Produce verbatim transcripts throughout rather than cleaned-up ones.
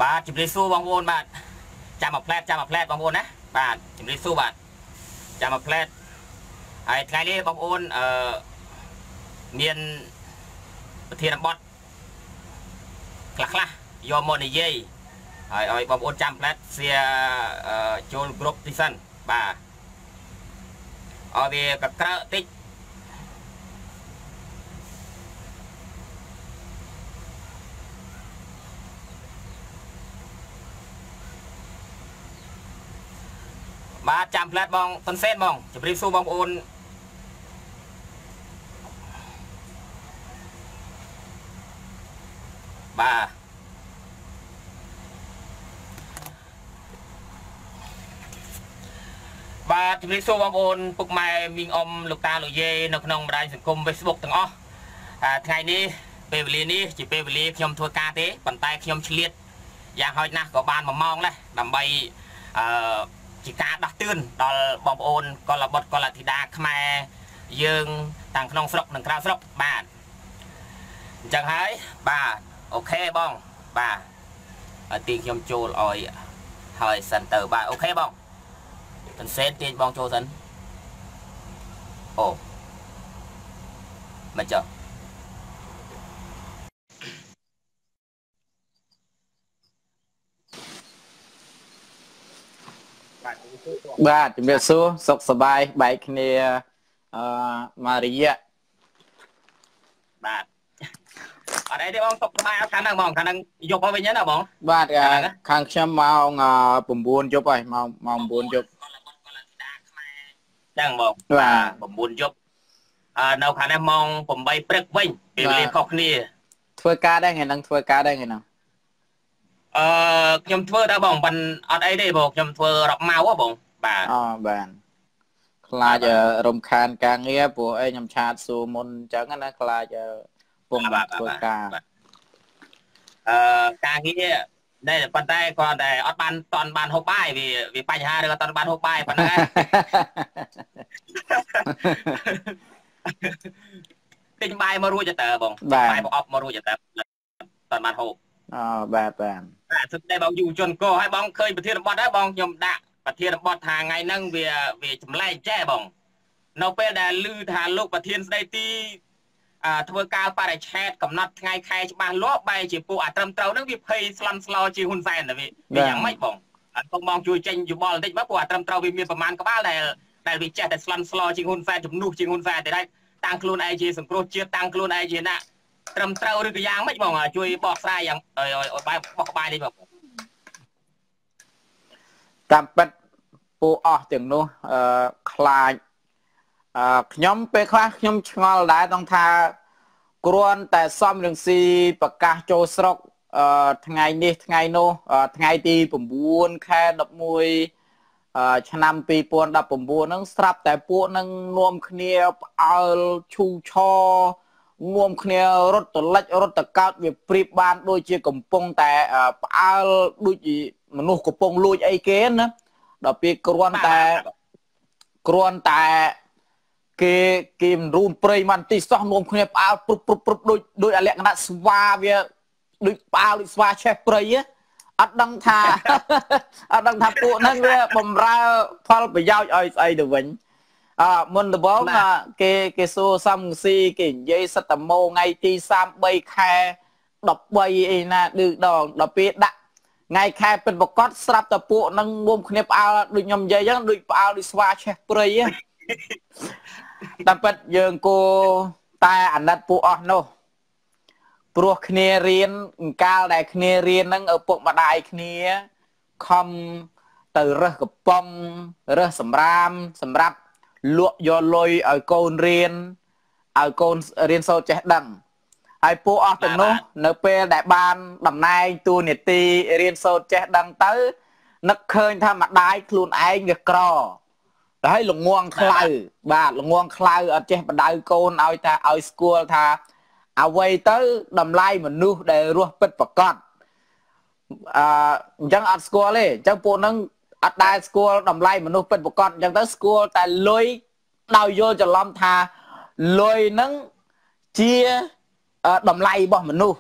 បាទជំរាបសួរបងប្អូនបាទចាំមកផ្លែតចាំមកផ្លែតបងប្អូនណាបាទជំរាបសួរបាទចាំមកផ្លែតហើយថ្ងៃនេះបងប្អូនអឺមានប្រធានបទខ្លះខ្លះយកមកនិយាយហើយឲ្យបងប្អូនចាំផ្លែតសៀចូលគ្រប់ទីសិនបាទឲ្យវាកក្រើតិចបាទចាំផ្លែតបងតុនសេនបងជម្រាបសួរបងប្អូនបាទបាទជម្រាបសួរបងប្អូនពុកម៉ែមីងអ៊ំលោកតាលោកយាយនៅក្នុងបណ្ដាញសង្គម Facebook ទាំងអស់ថ្ងៃនេះពេលវេលានេះជាពេលវេលាខ្ញុំធ្វើការទេប៉ុន្តែខ្ញុំឆ្លៀតយ៉ាងហោចណាស់ក៏បានមួយម៉ោងដែរដើម្បីអឺជាការដោះតឿនដល់បងប្អូនកុលបុត្រកុលធីតាខ្មែរយើងទាំងក្នុងស្រុកនិងក្រៅស្រុកបាទអញ្ចឹងហើយបាទអូខេបងបាទឲ្យទីខ្ញុំចូលឲ្យហើយសិនទៅបាទអូខេបងតន្សេនទាញបងចូលសិនអូមកចុះបាទជំរាបសួរសុខសប្បាយបែកគ្នាអឺមួយរយៈបាទអត់អីទេបងសុខសប្បាយអត់ខាងហ្នឹងបងខាងហ្នឹងយប់មកវិញណាបងបាទខាងខ្ញុំម៉ោង៩យប់ហើយម៉ោងម៉ោង៩យប់ចឹងបងបាទ៩យប់អឺនៅខាងនេះម៉ោង៨ព្រឹកវិញពេលវេលាខុសគ្នាធ្វើការដែរថ្ងៃហ្នឹងធ្វើការដែរថ្ងៃហ្នឹងអឺខ្ញុំធ្វើដែរបងមិនអត់អីទេបងខ្ញុំធ្វើរកម៉ៅហ៎បងបាទអូបាទខ្លាចរំខានការងារព្រោះអីខ្ញុំឆាតសួរមុនអញ្ចឹងណាខ្លាចពងធ្វើការអឺការងារតែប៉ុន្តែគាត់តែអត់បានតន់បានហូបបាយវាវាបញ្ហាឬអត់តន់បានហូបបាយប៉ុណ្ណឹងទិញបាយមករួចទៅបងបាយប្រអប់មករួចទៅតន់បានហូបអូបាទបាទអាសិតតែបងយុវជនកោឲ្យបងឃើញប្រធានបទដែរបងខ្ញុំដាក់ប្រធានបទថាថ្ងៃហ្នឹងវាវាចម្លែកចេះបងនៅពេលដែលឮថាលោកប្រធានស្ដីទីធ្វើការបរិច្ឆេទកំណត់ថ្ងៃខែច្បាស់លាស់បែរជាពួកអាត្រឹមត្រូវហ្នឹងវាភ័យស្លន់ស្លោជាហ៊ុនសែនទៅវាយ៉ាងម៉េចបងអត់បងជួយចេញយោបល់បន្តិចមកពួកអាត្រឹមត្រូវវាមានប្រមាណក្បាលដែលដែលវាចេះតែស្លន់ស្លោជាហ៊ុនសែនជំនួសជាហ៊ុនសែនតែតាំងខ្លួនឯងជាសង្គ្រោះជាតិតាំងខ្លួនឯងជាណាត្រឹមត្រូវឬក៏យ៉ាងម៉េចបងជួយបកស្រាយយ៉ាងឲ្យបែបបោះក្បាយនេះបងតាមពិតពួកអស់ទាំងនោះអឺខ្លាចអឺខ្ញុំពេលខ្លះខ្ញុំឆ្ងល់ដែរต้องថាគ្រាន់តែសំរងស៊ីប្រកាសចូលស្រុកអឺថ្ងៃនេះថ្ងៃនោះថ្ងៃទី៩ខែ១១អឺឆ្នាំ២០១៩ហ្នឹងស្រាប់តែពួកនឹងនាំគ្នាផ្អើលឈូឆនាំគ្នារត់តលិចរត់តកោតវាព្រៀបបានដូចជាកំពុងតែផ្អើលដូចជាមនុស្សកំពុងលួចអីគេណាដល់ពេលគ្រាន់តែគ្រាន់តែគេគេរូនព្រៃមិនទីសោះនាំគ្នាផ្អើលព្រុបព្រុបព្រុបដូចដូចលក្ខណៈស្វាវាដូចផ្អើលដូចស្វាឆេះព្រៃអត់ដឹងថាអត់ដឹងថាពួកហ្នឹងវាបំរើផលប្រយោជន៍ឲ្យស្អីទៅវិញអឺមុនដំបូងគេគេសួរសំស៊ីគេនិយាយសិតតម៉ោថ្ងៃទីសាមបីខែដប់បីអីណាឌឺដងដល់ពេលដាក់ថ្ងៃខែពិតប្រកបស្រាប់តែពួកនឹងមុំគ្នាផ្អើលដូចខ្ញុំនិយាយអញ្ចឹងដូចផ្អើលដូចស្វាឆេះព្រៃតាមពិតយើងគោតែអាណិតពួកអស់នោះព្រោះគ្នារៀនកាលដែលគ្នារៀនហ្នឹងឪពុកម្ដាយគ្នាខំទៅរើសកំប៉ុងរើសសម្រាមសម្រាប់លក់យកលុយឲ្យកូនរៀនឲ្យកូនរៀនសូត្រចេះដឹងហើយពួកអស់ទាំងនោះនៅពេលដែលបានតំណែងតួនាទីរៀនសូត្រចេះដឹងទៅនឹកឃើញថាម្ដាយខ្លួនឯងវាក្រតែឲ្យល្ងងខ្លៅបាទល្ងងខ្លៅអត់ចេះបដៅកូនឲ្យថាឲ្យស្គាល់ថាអ្វីទៅតម្លៃមនុស្សដែលរស់ពិតប្រាកដអឺអញ្ចឹងអត់ស្គាល់ទេអញ្ចឹងពួកហ្នឹងអត់ដែលស្គាល់តម្លៃមនុស្សពិតប្រាកដអញ្ចឹងទៅស្គាល់តែលុយដោយយល់ច្រឡំថាលុយហ្នឹងជាតម្លៃរបស់មនុស្ស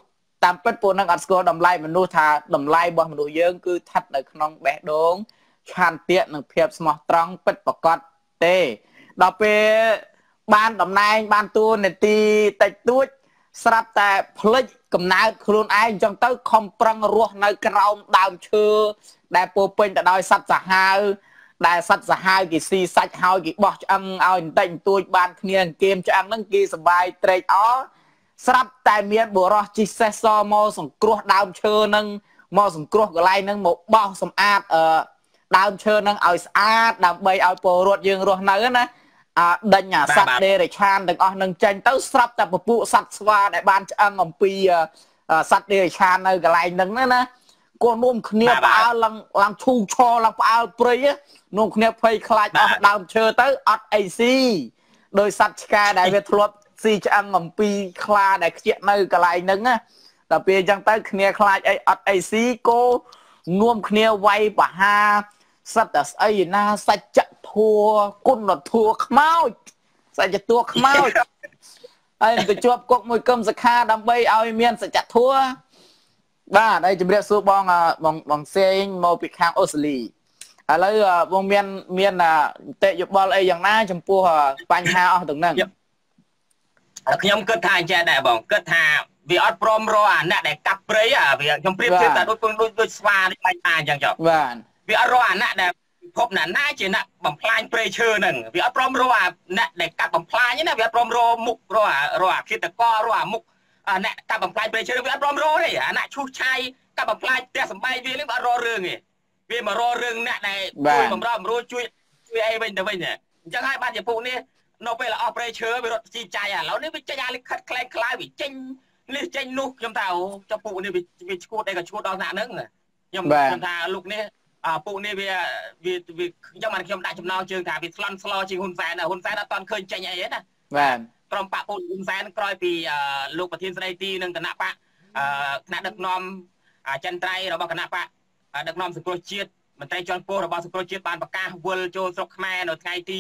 តាមពិតពួកនឹងអត់ស្គាល់តម្លៃមនុស្សថាតម្លៃរបស់មនុស្សយើងគឺស្ថិតនៅក្នុងបេះដូងឆន្ទៈនិងភាពស្មោះត្រង់ពិតប្រាកដទេដល់ពេលបានតំណែងបានតួនាទីតិចតួចស្រាប់តែផ្លិចកំណើតខ្លួនឯងអញ្ចឹងទៅខំប្រឹងរស់នៅក្រោមដើមឈើដែលពោពេញទៅដោយសត្វសាហាវដែលសត្វសាហាវគេស៊ីសាច់ហើយគេបោះឆ្អឹងឲ្យបន្តិចបន្តួចបានគ្នាគៀមឆ្អឹងហ្នឹងគេសបាយត្រេកអរស្រាប់តែមានបុរសជិះសេះសមកសង្គ្រោះដើមឈើហ្នឹងមកសង្គ្រោះកន្លែងហ្នឹងមកបោះសម្អាតអឺដើមឈើហ្នឹងឲ្យស្អាតដើម្បីឲ្យពលរដ្ឋយើងរស់នៅណាអាដេញអាសត្វដេរិឆានទាំងអស់នឹងចេញទៅស្រាប់តែពពួកសត្វស្វាដែលបានឆ្អឹងអំពីសត្វដេរិឆាននៅកន្លែងហ្នឹងណាគោលរួមគ្នាផ្អើលឡើងឡើងឈូឆឡើងផ្អើលព្រៃនោះគ្នាភ័យខ្លាចអស់ដើមឈើទៅអត់អីស៊ីដោយសត្វឆ្កែដែលវាធ្លាប់ស៊ីឆ្អឹងអំពីខ្លាដែលខ្ជាក់នៅកន្លែងហ្នឹងណាដល់ពេលអញ្ចឹងទៅគ្នាខ្លាចអីអត់អីស៊ីគោនាំគ្នាវាយបហាសត្វតែស្អីណាសច្ចធัวគុណធัวខ្មោចសច្ចធัวខ្មោចហើយទៅជាប់គុកមួយកឹមសខាដើម្បីឲ្យមានសច្ចធัวបាទហើយជំរាបសួរបងបងបងសេងមកពីខាងអូស្ត្រាលីឥឡូវបងមានមានតេយោបល់អីយ៉ាងណាចំពោះបញ្ហាអស់ទាំងហ្នឹងខ្ញុំគិតថាអញ្ចឹងដែរបងគិតថាវាអត់ព្រមរកអាអ្នកដែលកាប់ព្រៃវាខ្ញុំប្រៀបធៀបតែដូចដូចដូចស្វាដូចបាញ់ថាអញ្ចឹងចុះបាទវាអត់រកអាអ្នកដែលភពណាណាជាអ្នកបំផ្លាញព្រៃឈើហ្នឹងវាអត់ព្រមរកអាអ្នកដែលកាប់បំផ្លាញណាវាអត់ព្រមរកមុខរកអារកអាឃាតកររកអាមុខអ្នកកាប់បំផ្លាញព្រៃឈើវាអត់ព្រមរកទេអាអ្នកឈូសឆាយកាប់បំផ្លាញផ្ទះសម្បែងវានឹងអត់រករឿងទេវាមករករឿងអ្នកដែលជួយបំរើបំរួលជួយជួយអីវិញទៅវិញអញ្ចឹងហើយបានជាពួកនេះនៅពេលអស់ព្រៃឈើវារត់ជីចាយឥឡូវនេះវាចេញអាលិខិតខ្លែងខ្លាយវាចេញនេះចេញនោះខ្ញុំថាអូចុះពួកនេះវាឈួតអីក៏ឈួតដល់ថ្នាក់ហ្នឹងខ្ញុំខ្ញុំថាលោកនេះអពួកនេះវាវាខ្ញុំបានខ្ញុំដាក់ចំណងជើងថាវាស្លន់ស្លោជាងហ៊ុនសែនហ៊ុនសែនអត់តាន់ឃើញចេញអីទេណាបាទក្រុមបកពលហ៊ុនសែនក្រោយពីលោកប្រធានស្ដីទីនិងគណៈបកថ្នាក់ដឹកនាំអចិន្ត្រៃយ៍របស់គណៈបកដឹកនាំសង្គ្រោះជាតិមន្ត្រីជាន់ខ្ពស់របស់សង្គ្រោះជាតិបានប្រកាសវិលចូលស្រុកខ្មែរនៅថ្ងៃទី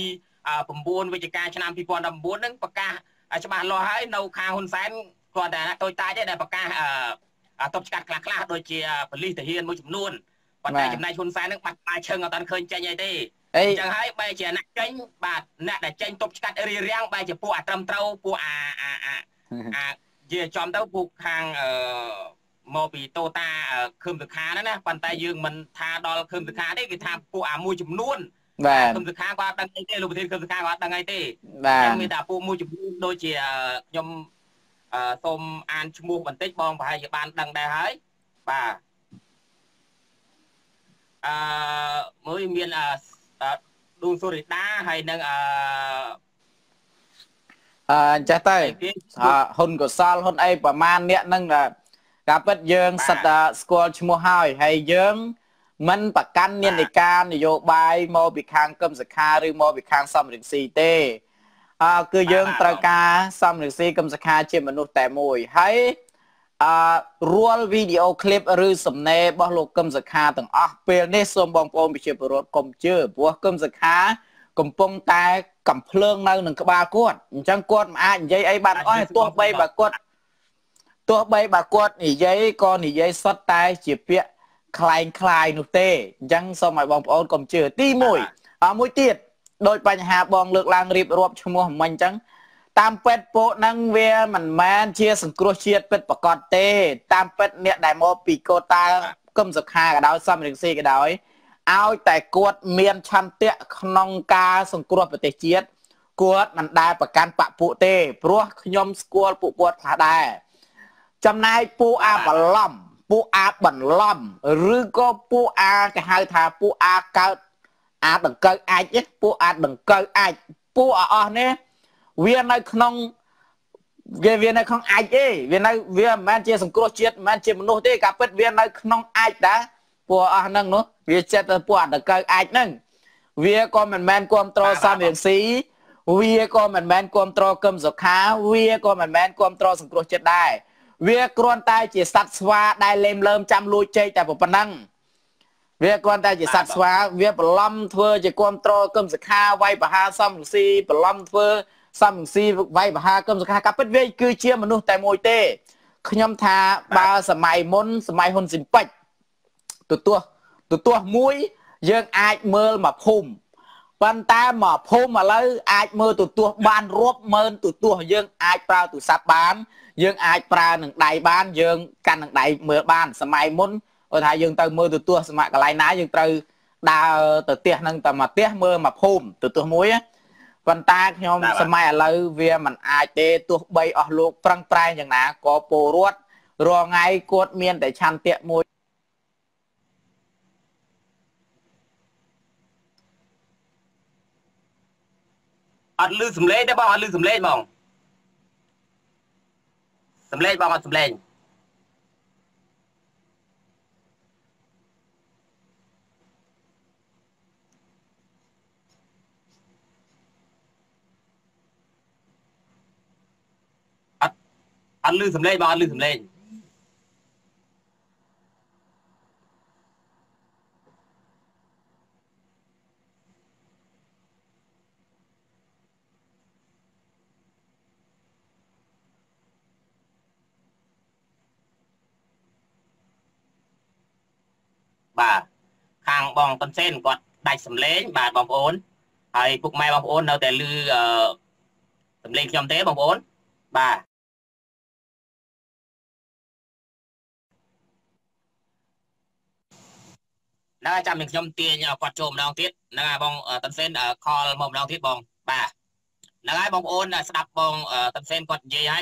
9វិច្ឆិកាឆ្នាំពីរពាន់ដប់ប្រាំបួនហ្នឹងប្រកាសច្បាស់លាស់ហើយនៅខាងហ៊ុនសែនគាត់តែតូចតាចទេដែលប្រកាសតបឆ្កាត់ខ្លះខ្លះដូចជាប៉ូលីសទាហានមួយចំនួនប៉ុន្តែចំណែកហ៊ុនសែនហ្នឹងបាត់បាយឈឹងអត់តាន់ឃើញចេញអីទេអញ្ចឹងហើយបែរជាអ្នកចេញបាទអ្នកដែលចេញតបឆ្កាត់រៀបរៀងបែរជាពួកអាត្រឹមត្រូវពួកអាអាអាអាជាចំទៅពួកខាងអឺមកពីតូតាខឹមសុខាហ្នឹងណាប៉ុន្តែយើងមិនថាដល់ខឹមសុខាទេគេថាពួកអាមួយចំនួនបាទខឹមសុខាគាត់អត់ដឹងអីទេលោកប្រធានខឹមសុខាគាត់អត់ដឹងអីទេបាទមានតែពួកមួយចំនួនដូចជាខ្ញុំអឺសូមអានឈ្មោះបន្តិចបងប្រហែលជាបានដឹងដែរហើយបាទអឺមួយមានអឺឌូសូរីដាហើយនឹងអឺអឺចេះទៅហ៊ុនកុសលហ៊ុនអីប្រមាណអ្នកហ្នឹងការពិតយើងសិតតែស្គាល់ឈ្មោះហើយហើយយើងមិនប្រកាន់នានាការនយោបាយមកពីខាងកឹមសុខាឬមកពីខាងសំរងស៊ីទេអឺគឺយើងត្រូវការសំរងស៊ីកឹមសុខាជាមនុស្សតែមួយហើយអឺរាល់វីដេអូឃ្លីបឬសំណេររបស់លោកកឹមសុខាទាំងអស់ពេលនេះសូមបងប្អូនប្រជាពលរដ្ឋកុំជឿព្រោះកឹមសុខាកំពុងតែកំភ្លើងនៅនឹងក្បាលគាត់អញ្ចឹងគាត់មិនអាចនិយាយអីបានអស់ទោះបីបើគាត់ទោះបីបើគាត់និយាយក៏និយាយសុទ្ធតែជាពាក្យคล้ายคล้ายនោះទេអញ្ចឹងសូមឲ្យបងប្អូនកុំជឿទីមួយអមួយទៀតដោយបញ្ហាបងលើកឡើងរៀបរាប់ឈ្មោះមិញអញ្ចឹងតាមពិតពួកហ្នឹងវាមិនមែនជាសង្គ្រោះជាតិពិតប្រាកដទេតាមពិតអ្នកដែលមកពីកូតាកឹមសុខាក៏ដោយសំរងស៊ីក៏ដោយឲ្យតែគាត់មានឆន្ទៈក្នុងការសង្គ្រោះប្រទេសជាតិគាត់មិនដែលប្រកាន់បពុទេព្រោះខ្ញុំស្គាល់ពួកគាត់ខ្លះដែរចំណែកពួកអាបឡំពួកអាបន្លំឬក៏ពួកអាគេហៅថាពួកអាកើតអាដង្កូវអាចទេពួកអាដង្កូវអាចពួកអស់នេះវានៅក្នុងវាវានៅក្នុងអាចទេវានៅវាមិនមែនជាសង្គ្រោះជាតិមិនមែនជាមនុស្សទេការពិតវានៅក្នុងអាចដែរពួកអស់ហ្នឹងនោះវាចិត្តទៅពួកអាដង្កូវអាចហ្នឹងវាក៏មិនមែនគ្រប់គ្រងសំរងស៊ីវាក៏មិនមែនគ្រប់គ្រងកឹមសុខាវាក៏មិនមែនគ្រប់គ្រងសង្គ្រោះជាតិដែរវាគ្រាន់តែជាសត្វស្វាដែលលេមលើមចាំលួចចេកតែប៉ុណ្ណឹងវាគ្រាន់តែជាសត្វស្វាវាប្រឡំធ្វើជាគ្រប់គ្រងកឹមសុខាវាយបហាសំរងស៊ីប្រឡំធ្វើសំរងស៊ីវាយបហាកឹមសុខាកាពិតវាគឺជាមនុស្សតែមួយទេខ្ញុំថាបើសម័យមុនសម័យហ៊ុនស៊ិនប៉ិចទទួលទទួលមួយយើងអាចមើលមកភូមិប៉ុន្តែមកភូមិឥឡូវអាចមើលទទួលបានរាប់ម៉ឺនទទួលយើងអាចប្រើទូរស័ព្ទបានយើងអាចប្រើនឹងដៃបានយើងកាន់នឹងដៃមើលបានសម័យមុនគាត់ថាយើងទៅមើលទទួលសម័យកន្លែងណាយើងត្រូវដើរទៅផ្ទះនឹងតែមកផ្ទះមើលមកភូមិទទួលមួយប៉ុន្តែខ្ញុំសម័យឥឡូវវាមិនអាចទេទោះបីអស់លោកប្រឹងប្រែងយ៉ាងណាក៏ពលរដ្ឋរាល់ថ្ងៃគាត់មានតែឆន្ទៈមួយអត់លឺសំឡេងទេបងអត់លឺសំឡេងបងសំឡេងបងអត់សំឡេងអត់អត់លឺសំឡេងបងអត់លឺសំឡេងបាទខាងបងតុនសេនគាត់ដាច់សំឡេងបាទបងប្អូនហើយពុកម៉ែបងប្អូននៅតែឮអឺសំឡេងខ្ញុំទេបងប្អូនបាទណាចាំនឹងខ្ញុំទាញគាត់ចូលម្ដងទៀតហ្នឹងហើយបងតុនសេនខលមកម្ដងទៀតបងបាទហ្នឹងហើយបងប្អូនស្ដាប់បងតុនសេនគាត់និយាយហើយ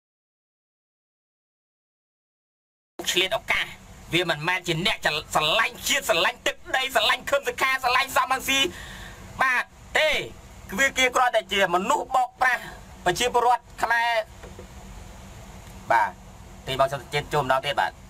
ឆ្លៀតឱកាសវាមិនមែនជាអ្នកស្រឡាញ់ជាតិស្រឡាញ់ទឹកដីស្រឡាញ់ខឹមសខាស្រឡាញ់សំអង្ស៊ីបាទទេវាគេគ្រាន់តែជាមនុស្សបោកប្រាស់ប្រជាពលរដ្ឋខ្មែរបាទទីបងចិត្តចូលម្ដងទៀតបាទ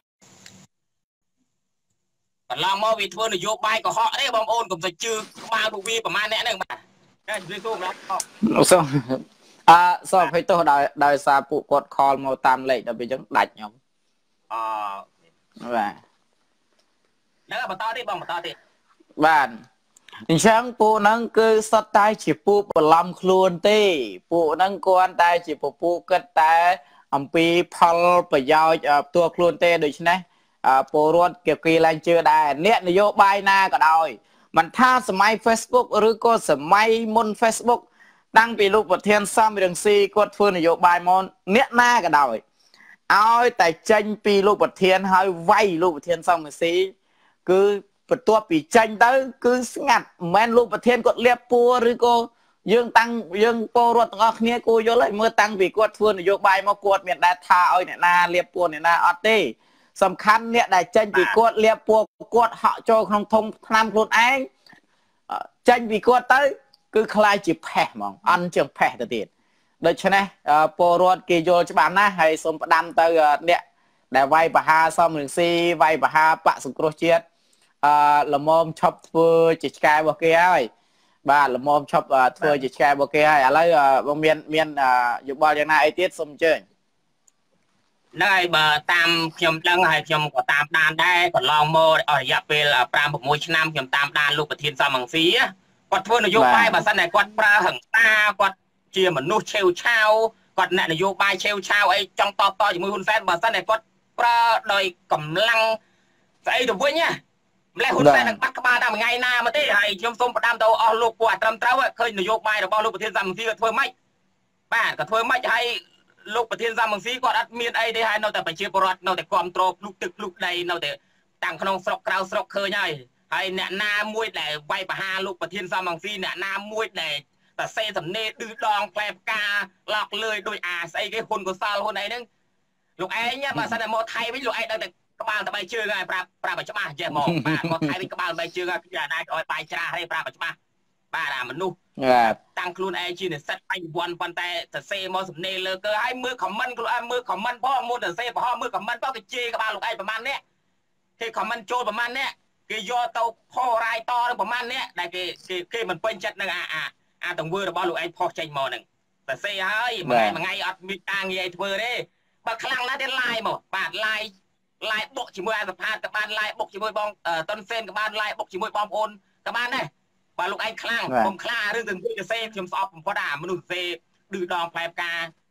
បន្លំមកវាធ្វើនយោបាយកុហកទេបងប្អូនកុំទៅជឿក្បាលពួកវាប្រហែលអ្នកហ្នឹងបាទតែជម្រាបសួរម្ដងសូមអឺសូមអភ័យទោសដោយដោយសារពួកគាត់ខលមកតាមលេខដល់ពេលអញ្ចឹងដាច់ខ្ញុំអបាទហ្នឹងបន្តទៀតបងបន្តទៀតបាទអញ្ចឹងពួកហ្នឹងគឺសតតែជាពួកបន្លំខ្លួនទេពួកហ្នឹងគាត់តែជាពពួកគិតតែអំពីផលប្រយោជន៍ផ្ទាល់ខ្លួនទេដូច្នេះពលរដ្ឋគេគេឡើងជឿដែរអ្នកនយោបាយណាក៏ដោយមិនថាសម័យ Facebook ឬក៏សម័យមុន Facebook តាំងពីលោកប្រធានសំរងស៊ីគាត់ធ្វើនយោបាយមកអ្នកណាក៏ដោយឲ្យតែចេញពីលោកប្រធានហើយវាយលោកប្រធានសំរងស៊ីគឺបន្ទាប់ពីចេញទៅគឺស្ងាត់មិនមែនលោកប្រធានគាត់លៀបពួរឬក៏យើងតាំងយើងពលរដ្ឋទាំងអស់គ្នាគួរយល់ហើយមើលតាំងពីគាត់ធ្វើនយោបាយមកគាត់មានដែរថាឲ្យអ្នកណាលៀបពួរអ្នកណាអត់ទេសំខាន់អ្នកដែលចេញពីគាត់លៀបពួរគាត់ហក់ចូលក្នុងធុងថ្នាំខ្លួនឯងចេញពីគាត់ទៅគឺคล้ายជាផេះហ្មងអន់ជាងផេះទៅទៀតដូច្នេះពលរដ្ឋគេយល់ច្បាស់ណាស់ហើយសូមផ្ដាំទៅអ្នកដែលវាយបហាសំរងស៊ីវាយបហាបកសង្គ្រោះជាតិអឺល្មមឈប់ធ្វើជាឆ្កែរបស់គេហើយបាទល្មមឈប់ធ្វើជាឆ្កែរបស់គេហើយឥឡូវបងមានមានយោបល់យ៉ាងណាអីទៀតសូមអញ្ជើញហ្នឹងហើយបើតាមខ្ញុំដឹងហើយខ្ញុំក៏តាមដានដែរកន្លងមកអស់រយៈពេលប្រាំ៦ឆ្នាំខ្ញុំតាមដានលោកប្រធានសំរងស៊ីគាត់ធ្វើនយោបាយបើសិនតែគាត់ប្រើហិង្សាគាត់ជាមនុស្សឆេវឆាវគាត់អ្នកនយោបាយឆេវឆាវអីចង់តបតជាមួយហ៊ុនសែនបើសិនតែគាត់ប្រើដោយកម្លាំងស្អីទៅវិញណាម្លេះហ៊ុនសែននឹងបាត់ក្បាលតាមថ្ងៃណាមកទេហើយខ្ញុំសូមផ្ដាំទៅអស់លោកពួកអត្រឹមត្រូវឃើញនយោបាយរបស់លោកប្រធានសំរងស៊ីគាត់ធ្វើម៉េចបាទគាត់ធ្វើម៉េចហើយលោកប្រធានសំរងស៊ីគាត់អត់មានអីទេហើយនៅតែប្រជាពលរដ្ឋនៅតែគ្រប់គ្រងភ្លុកទឹកភ្លុកដីនៅតែតាំងក្នុងស្រុកក្រៅស្រុកឃើញហើយហើយអ្នកណាមួយដែលវាយបហាលោកប្រធានសំរងស៊ីអ្នកណាមួយដែលតែសេសំណេរឌឺដងផ្លែផ្កាឡក់លើយដោយអាស្អីគេហ៊ុនកុសលហ៊ុនអីហ្នឹងលោកឯងបើសិនតែមកថៃវិញលោកឯងដឹងតែក្បាលតែបីជើងហើយប្រាប់ប្រាប់ឲ្យច្បាស់ចេះហ្មងបាទមកថៃវិញក្បាលបីជើងហើយពីអាណាឲ្យបាយច្រាស់ទេប្រាប់ឲ្យច្បាស់បាទអាមនុស្សតាំងខ្លួនឯងជានិស្សិតបញ្ញវន្តប៉ុន្តែសរសេរមកសំណេរលើកើហើយមើលខមមិនខ្លួនឯងមើលខមមិនផងមុនសរសេរប្រហោះមើលខមមិនផងគេជេរក្បាលលោកឯងប្រហែលនេះគេខមមិនចូលប្រហែលនេះគេយកទៅផុសរាយតនឹងប្រហែលនេះដែលគេគេមិនពេញចិត្តនឹងអាអាអាទង្វើរបស់លោកឯងផុសចេញមកហ្នឹងសរសេរហើយមួយថ្ងៃមួយថ្ងៃអត់មានការងារអីធ្វើទេបើខ្លាំងណាស់ទេឡាយមកបាទឡាយឡាយបុកជាមួយអាសភាក៏បានឡាយបុកជាមួយបងតុនសេនក៏បានឡាយបុកជាមួយបងប្អូនក៏បានដែរបើលោកឯងខ្លាំងខ្ញុំខ្លារឿងទាំងជួយសរសេរខ្ញុំស្អប់បំផុតអាមនុស្សសរសេរឌឺដងផ្លែផ្កា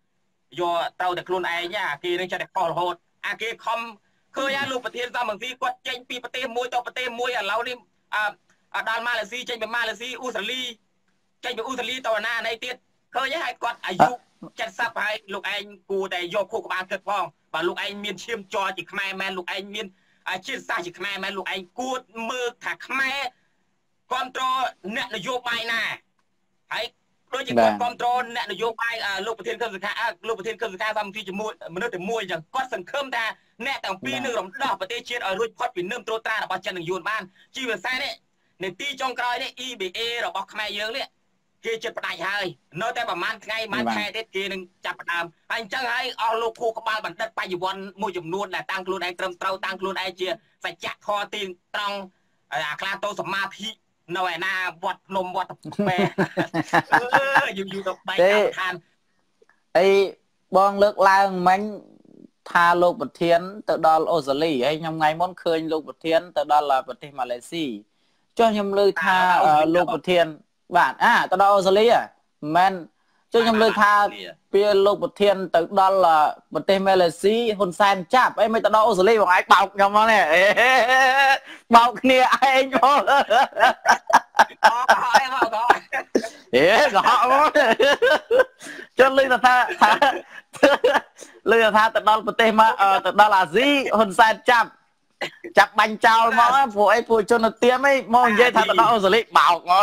យកត្រូវតែខ្លួនឯងអាគេនឹងចិត្តតែខុសរហូតអាគេខំឃើញលោកប្រធានសំរងស៊ីគាត់ចេញពីប្រទេសមួយទៅប្រទេសមួយឥឡូវនេះអឺដល់ម៉ាឡេស៊ីចេញពីម៉ាឡេស៊ីអូស្ត្រាលីចេញពីអូស្ត្រាលីទៅណាណីទៀតឃើញហើយគាត់អាយុเจ็ดสิบហើយលោកឯងគួរតែយកខួរក្បាលគិតផងបើលោកឯងមានឈាមជ័រជាខ្មែរមែនលោកឯងមានជាតិសាសន៍ជាខ្មែរមែនលោកឯងគួរមើលថាខ្មែរគ្រប់គ្រងអ្នកនយោបាយណាហើយដូចជាគាត់គ្រប់គ្រងអ្នកនយោបាយលោកប្រធានគណៈសង្ខាលោកប្រធានគណៈសង្ខាសមពីជាមួយមនុស្សតែមួយអញ្ចឹងគាត់សង្ឃឹមថាអ្នកទាំងពីរនឹងរំដោះប្រទេសជាតិឲ្យរួចផុតពីនឹមត្រួតត្រារបស់ចិននិងយួនបានជាភាសានេះនីតិចុងក្រោយនេះ E B A របស់ខ្មែរយើងនេះគេចិត្តផ្ដាច់ហើយនៅតែប្រហែលថ្ងៃប្រហែលខែទៀតគេនឹងចាប់ផ្ដើមហើយអញ្ចឹងហើយអស់លោកខួរក្បាលបណ្ឌិតបញ្ញវន្តមួយចំនួនដែលតាំងខ្លួនឯងត្រឹមត្រូវតាំងខ្លួនឯងជាសច្ចៈធម៌ទីត្រង់អាខ្លាតោសមាធិនៅឯណាវត្តភ្នំវត្តពេអឺយូរយូរទៅបែកតាមឋានអីបងលើកឡើងមិញថាលោកប្រធានទៅដល់អូស្ត្រាលីហើយខ្ញុំថ្ងៃមុនឃើញលោកប្រធានទៅដល់ប្រទេសម៉ាឡេស៊ីចុះខ្ញុំលើថាលោកប្រធានបាទអាទៅដល់អូស្ត្រាលីមិនមែនចុះខ្ញុំលើថាពេលលោកប្រធានទៅដល់ប្រទេសម៉ាឡេស៊ីហ៊ុនសែនចាប់អីមិនទៅដល់អូស្ត្រាលីបងឯងបោកខ្ញុំមកនេះបោកគ្នាឯងមកអូហើយមកក៏អេកុហកមកចុះលើថាថាលើថាទៅដល់ប្រទេសមកទៅដល់អាស៊ីហ៊ុនសែនចាប់ចាប់បាញ់ចោលមកព្រោះអីពួកជនទៅទៀមអីមកនិយាយថាទៅដល់អូស្ត្រាលីបោកមក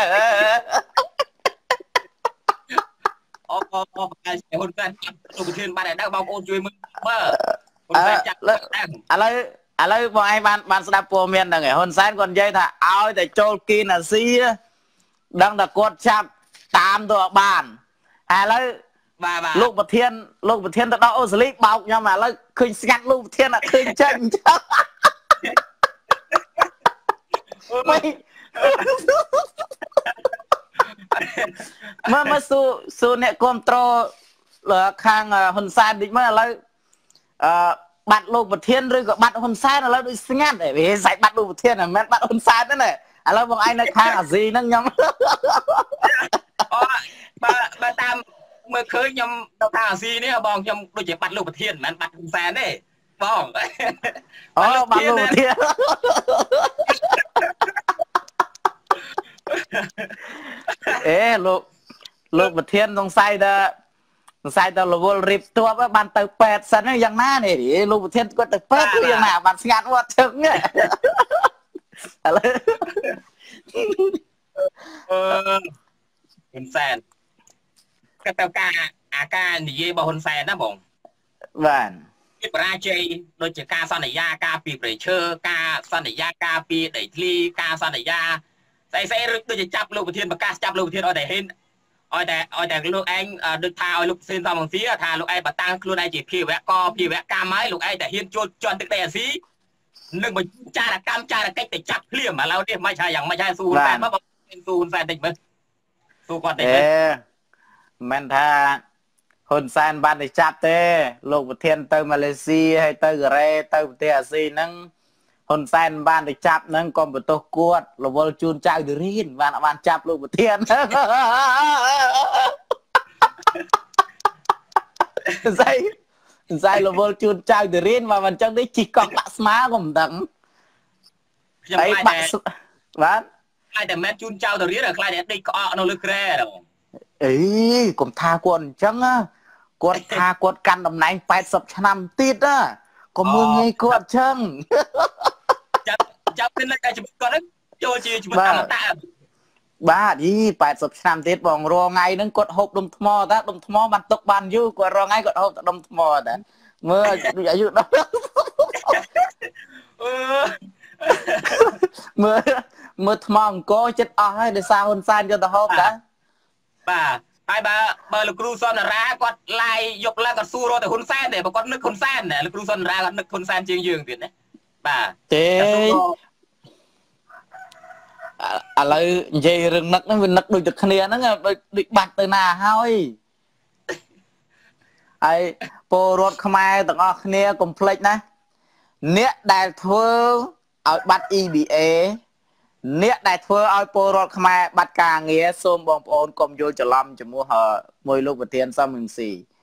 អូអូអូតែហ៊ុនសែនចាប់លោកប្រធានបានតែបងប្អូនជួយមើលបើហ៊ុនសែនចាប់ឥឡូវឥឡូវបងឯងបានបានស្ដាប់ព័ត៌មានហ្នឹងឯងហ៊ុនសែនគាត់និយាយថាឲ្យតែចូលគីណាស៊ីដឹងតែគាត់ចាប់តាមទៅបានឥឡូវបាទបាទលោកប្រធានលោកប្រធានទៅដល់អូស្ត្រាលីបោកខ្ញុំឥឡូវឃើញស្ងាត់លោកប្រធានអត់ឃើញចេញអញ្ចឹងមិនមកមកស៊ូស៊ូអ្នកគ្រប់ត្រូលខាងហ៊ុនសែនតិចមើលឥឡូវអឺបាត់លោកប្រធានឬក៏បាត់ហ៊ុនសែនឥឡូវដូចស្ងាត់វាសាច់បាត់លោកប្រធានមិនមែនបាត់ហ៊ុនសែនទេណាឥឡូវបងឯងនៅខាងអាស៊ីហ្នឹងខ្ញុំអូបើបើតាមមើលឃើញខ្ញុំនៅខាងអាស៊ីនេះបងខ្ញុំដូចជាបាត់លោកប្រធានមិនមែនបាត់ហ៊ុនសែនទេបងអូបាត់លោកប្រធានអេលោកលោកប្រធានសង្ស័យថាសង្ស័យថារវល់រៀបទ័ពបានទៅពេទ្យសិនយ៉ាងណានេះលោកប្រធានគាត់ទៅពេទ្យគឺយ៉ាងណាបានស្ងាត់វត្តជឹងឥឡូវអឺហ៊ុនសែនក៏ទៅការអាការនិយាយរបស់ហ៊ុនសែនណាបងបាទពីបរាជ័យដូចជាការសន្យាការពីប្រៃឈើការសន្យាការពីដីធ្លីការសន្យាស្អីស្អីដូចជាចាប់លោកប្រធានប្រកាសចាប់លោកប្រធានឲ្យតែហ៊ានឲ្យតែឲ្យតែលោកឯងដូចថាឲ្យលោកប្រធានសំរងស៊ីថាលោកឯងបើតាំងខ្លួនឯងជាភាវៈកភាវៈកម្មហើយលោកឯងតែហ៊ានចូលជន់ទឹកដីអាស៊ីនឹងបញ្ចារកម្មចារកិច្ចទៅចាប់ភ្លាមឥឡូវនេះមិនហើយយ៉ាងមិនហើយស៊ូហ៊ុនសែនមកស៊ូហ៊ុនសែនតិចមើលស៊ូគាត់តិចមើលមិនថាហ៊ុនសែនបានទៅចាប់ទេលោកប្រធានទៅម៉ាឡេស៊ីហើយទៅកូរ៉េទៅប្រទេសអាស៊ីហ្នឹងហ៊ុនសែនបានទៅចាប់ហ្នឹងកុំបន្ទោសគាត់រវល់ជូនចៅទៅរៀនបានបានចាប់លោកប្រធានស្អីស្អីរវល់ជូនចៅទៅរៀនមកមិនអញ្ចឹងនេះជីកកង់ដាក់ស្មាក៏មិនដឹងខ្ញុំខ្លាចតែបាទខ្លាចតែមិនជូនចៅទៅរៀនខ្លាចតែដេកក្អកនៅលើក្រែហ្នឹងអីកុំថាគាត់អញ្ចឹងគាត់ថាគាត់កាន់តំណែងแปดสิบឆ្នាំទៀតណាកុំមើលងាយគាត់អញ្ចឹងចាប់ចាប់ពេលតែជីវិតគាត់ហ្នឹងចូលជាជីវិតអមតៈបាទយីแปดสิบឆ្នាំទៀតបងរងថ្ងៃហ្នឹងគាត់ហូបដុំថ្មតាដុំថ្មបានទុកបានយូរគាត់រងថ្ងៃគាត់ហូបតែដុំថ្មតាមើលអាយុដល់អឺមើលមើលថ្មអង្គរចិត្តអស់ហើយដោយសារហ៊ុនសែនយកទៅហូបតាបាទហើយបើបើលោកគ្រូសុនរាគាត់ឡាយយកឡើងគាត់សួររកតែហ៊ុនសែនទេបើគាត់នឹកហ៊ុនសែនលោកគ្រូសុនរាគាត់នឹកហ៊ុនសែនជាងយើងទៀតណាបាទទេឥឡូវនិយាយរឿងនឹកហ្នឹងវានឹកដូចតែគ្នាហ្នឹងដូចដូចបាច់ទៅណាហើយហើយពលរដ្ឋខ្មែរទាំងអស់គ្នាកុំភ្លេចណាអ្នកដែលធ្វើឲ្យបាត់ E B A អ្នកដែលធ្វើឲ្យពលរដ្ឋខ្មែរបាត់ការងារសូមបងប្អូនកុំយល់ច្រឡំជាមួយមួយលោកប្រធានសំរងស៊ី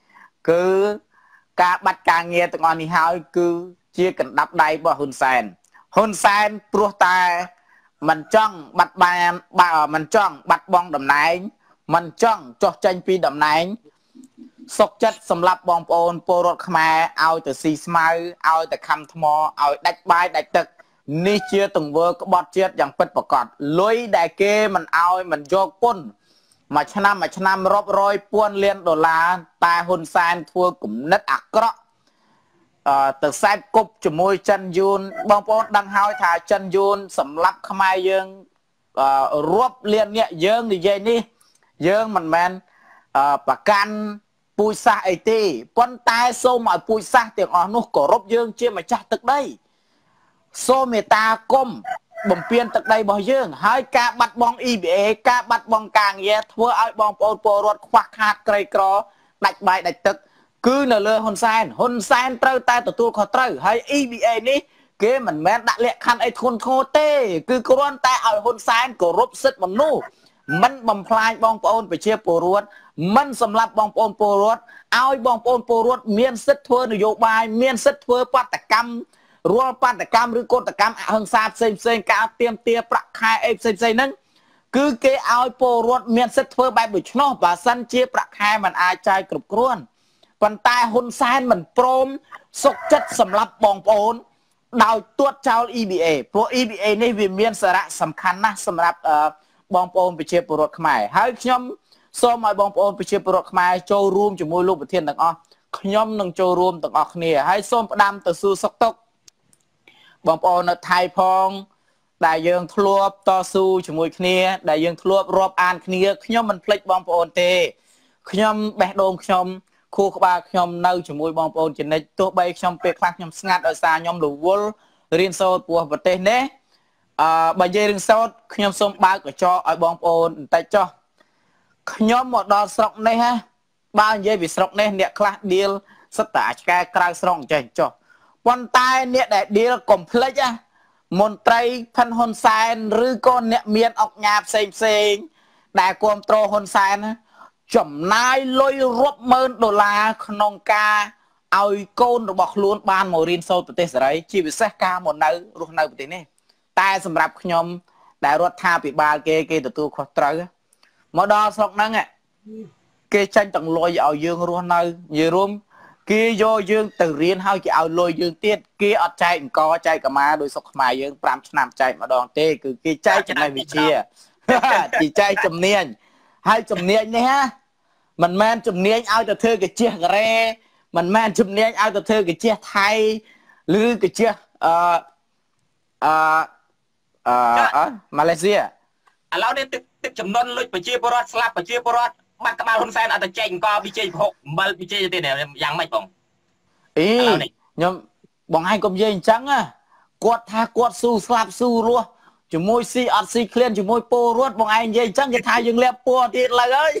គឺការបាត់ការងារទាំងអស់នេះហើយគឺជាកណ្ដាប់ដៃរបស់ហ៊ុនសែនហ៊ុនសែនព្រោះតែមិនចង់បាត់បានបើមិនចង់បាត់បង់តំណែងមិនចង់ចុះចេញពីតំណែងសុកចិត្តសម្រាប់បងប្អូនពលរដ្ឋខ្មែរឲ្យទៅស៊ីស្មៅឲ្យទៅខំថ្មឲ្យដាច់បាយដាច់ទឹកនេះជាទង្វើក្បត់ជាតិយ៉ាងពិតប្រាកដលុយដែលគេមិនឲ្យមិនយកពន្ធមួយឆ្នាំមួយឆ្នាំរាប់រយពាន់លានដុល្លារតែហ៊ុនសែនធ្វើគំនិតអាក្រក់អឺទៅខ្សែគប់ជាមួយចិនយួនបងប្អូនដឹងហើយថាចិនយួនសម្លាប់ខ្មែរយើងអឺរាប់លានអ្នកយើងនិយាយនេះយើងមិនមែនអឺប្រកាន់ពូជសាសន៍អីទេប៉ុន្តែសូមឲ្យពូជសាសន៍ទាំងអស់នោះគោរពយើងជាម្ចាស់ទឹកដីសូមមេត្តាគុំបំពេញទឹកដីរបស់យើងហើយការបាត់បង់ អ៊ី ប៊ី เอ ការបាត់បង់ការងារធ្វើឲ្យបងប្អូនពលរដ្ឋខ្វះខាតក្រីក្រដាច់បាយដាច់ទឹកគឺនៅលើហ៊ុនសែនហ៊ុនសែនត្រូវតែទទួលខុសត្រូវហើយ អ៊ី ប៊ី เอ នេះគេមិនមែនដាក់លក្ខខណ្ឌអីធ្ងន់ធ្ងរទេគឺគ្រាន់តែឲ្យហ៊ុនសែនគោរពសិទ្ធិមនុស្សមិនបំផ្លាញបងប្អូនប្រជាពលរដ្ឋមិនសម្លាប់បងប្អូនពលរដ្ឋឲ្យបងប្អូនពលរដ្ឋមានសិទ្ធិធ្វើនយោបាយមានសិទ្ធិធ្វើបាតកម្មរាល់បាតកម្មឬកោតកម្មអហិង្សាផ្សេងផ្សេងការទៀមទាប្រាក់ខែអីផ្សេងផ្សេងហ្នឹងគឺគេឲ្យពលរដ្ឋមានសិទ្ធិធ្វើបែបដូច្នោះបើសិនជាប្រាក់ខែมันអាចចាយគ្រប់គ្រាន់ប៉ុន្តែហ៊ុនសែនមិនព្រមសុកចិត្តសម្លាប់បងប្អូនដោយទួតចោល អ៊ី ប៊ី เอ ព្រោះ អ៊ី ប៊ី เอ នេះវាមានសារៈសំខាន់ណាស់សម្រាប់បងប្អូនប្រជាពលរដ្ឋខ្មែរហើយខ្ញុំសូមឲ្យបងប្អូនប្រជាពលរដ្ឋខ្មែរចូលរួមជាមួយលោកប្រធានទាំងអស់ខ្ញុំនឹងចូលរួមទាំងអស់គ្នាហើយសូមផ្ដាំទៅសួរសុខទុក្ខបងប្អូននៅថៃផងដែលយើងធ្លាប់តស៊ូជាមួយគ្នាដែលយើងធ្លាប់រាប់អានគ្នាខ្ញុំមិនភ្លេចបងប្អូនទេខ្ញុំបេះដូងខ្ញុំខួរក្បាលខ្ញុំនៅជាមួយបងប្អូនជានិច្ចទោះបីខ្ញុំពេលខ្លះខ្ញុំស្ងាត់ដោយសារខ្ញុំរវល់រៀនសូត្រព្រោះប្រទេសនេះអឺបើនិយាយរឿងសូត្រខ្ញុំសូមបើកកញ្ចក់ឲ្យបងប្អូនបន្តិចចុះខ្ញុំមកដល់ស្រុកនេះហ่ะបើនិយាយពីស្រុកនេះអ្នកខ្លះឌីលសិតតែអាឆ្កែក្រៅស្រុកអញ្ចឹងចុះប៉ុន្តែអ្នកដែលឌីលកុំភ្លេចណាមន្ត្រីផិនហ៊ុនសែនឬក៏អ្នកមានអង្គការផ្សេងផ្សេងដែលគ្រប់គ្រងហ៊ុនសែនចំណាយលុយរាប់ម៉ឺនដុល្លារក្នុងការឲ្យកូនរបស់ខ្លួនបានមករៀនសូត្រប្រទេសសេរីជាពិសេសការមកនៅរស់នៅប្រទេសនេះតែសម្រាប់ខ្ញុំដែលរដ្ឋាភិបាលគេគេទទួលខុសត្រូវមកដល់ស្រុកហ្នឹងគេចាញ់ទាំងលុយឲ្យយើងរស់នៅនិយាយរួមគេយកយើងទៅរៀនហើយគេឲ្យលុយយើងទៀតគេអត់ចែកអង្គចែកកម្មាដោយសុខខ្មែរយើងប្រាំឆ្នាំចែកម្ដងទេគឺគេចែកចំណេះវិជ្ជាគេចែកជំនាញហើយជំនាញនេះហ่ะមិនមែនជំនាញឲ្យទៅធ្វើកាជះការ៉េមិនមែនជំនាញឲ្យទៅធ្វើកាជះថៃឬកាជះអឺអឺអឺម៉ាឡេស៊ីឥឡូវនេះទឹកទឹកចំនួនលុយប្រជាពលរដ្ឋស្លាប់ប្រជាពលរដ្ឋបាត់ក្បាលហ៊ុនសែនអត់ទៅចែកអង្គវិជ័យប្រហុកអំបិលវិជ័យទេយ៉ាងម៉េចបងអីខ្ញុំបងឯងកុំនិយាយអញ្ចឹងណាគាត់ថាគាត់ស៊ូស្លាប់ស៊ូរស់ជាមួយស៊ីអត់ស៊ីឃ្លានជាមួយពលរដ្ឋបងឯងនិយាយអញ្ចឹងគេថាយើងលាបពណ៌ទៀតឡើយហើយ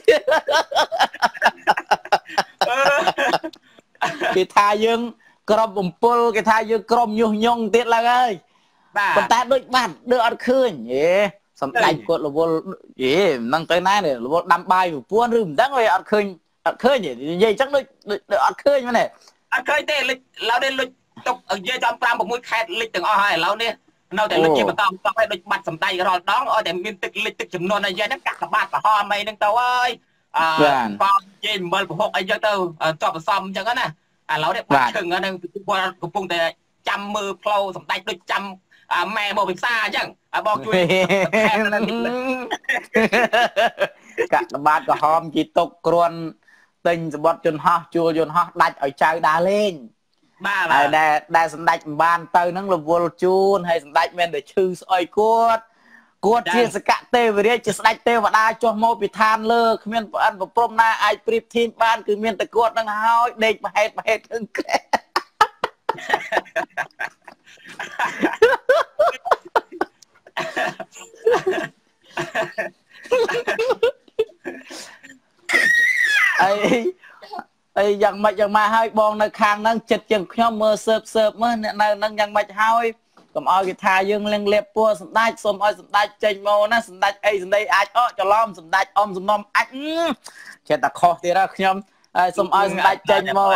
គេថាយើងក្រុមបំពុលគេថាយើងក្រុមញុះញង់ទៀតឡើយហើយប៉ុន្តែដូចបាត់ដូចអត់ឃើញហេសំដែងគាត់រវល់ហេមិនទៅណានេះរវល់ដាំបាយប្រពន្ធឬមិនដឹងអត់ឃើញអត់ឃើញនិយាយអញ្ចឹងដូចដូចអត់ឃើញមែនទេអត់ឃើញទេលិចឥឡូវនេះលិចទុកនិយាយចំ5 6ខេត្តលិចទាំងអស់ហើយឥឡូវនេះនៅតែលិចជាបន្តបន្តឲ្យដូចបាត់សំដែងរាល់ដងឲ្យតែមានទឹកលិចទឹកចំនួនអីយ៉ាងហ្នឹងកាក់ក្បាតប្រហមអីហ្នឹងទៅហើយអឺបងនិយាយអំបិលប្រហុកអីចឹងទៅចប់ប្រសំអញ្ចឹងណាឥឡូវនេះបាត់ឈឹងហ្នឹងគាត់កំពុងតែចាំមើលផ្លូវសំដែងដូចចាំម៉ែមកពិសាអញ្ចឹងបងជួយកាក់ក្បាតក្រហមជីតុកគ្រាន់ទិញសម្បត្តិយន្តហោះជួលយន្តហោះដាច់ឲ្យចៅដើរលេងបាទហើយដែលដែលសម្ដេចម្បានទៅហ្នឹងរវល់ជូនហើយសម្ដេចមានតែឈឺស្អុយគាត់គាត់ជាសកទេវរាជជាស្ដេចទេវតាចុះមកពីឋានលើគ្មានប្អិនប្រព្រំណាអាចប្រៀបធៀបបានគឺមានតែគាត់ហ្នឹងហើយដេកប្រហែតប្រហែតហ្នឹងក្រែអីអីយ៉ាងម៉េចយ៉ាងម៉ាហើយបងនៅខាងហ្នឹងចិត្តជាងខ្ញុំមើលសើបសើបមើលអ្នកនៅហ្នឹងយ៉ាងម៉េចហើយកុំឲ្យគេថាយើងលៀងលៀបពួរសម្ដេចសូមឲ្យសម្ដេចចេញមកណាសម្ដេចអីសម្ដីអាចអកច្រឡំសម្ដេចអមសំណុំអាចចេះតែខុសទៀតហើយខ្ញុំឥហើយសុំឲ្យសម្ដេចចេញមក